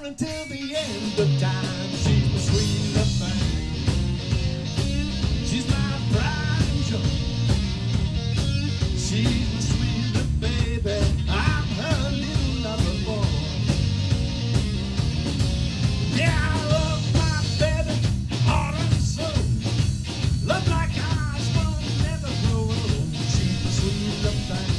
until the end of time. She's my sweet little thing. She's my pride and joy. She's my sweet little baby. I'm her little lover boy. Yeah, I love my baby, heart and soul. Love like ice will never grow old. She's my sweet little thing.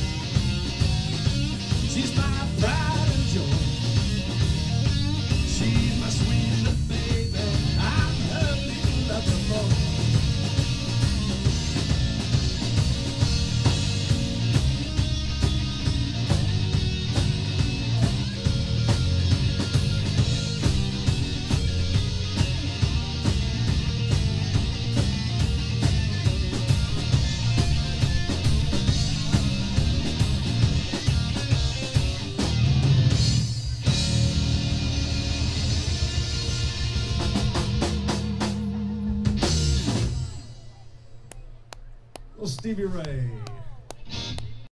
She's my pride and joy. She's my sweet little baby. I'm her little lover boy. Stevie Ray.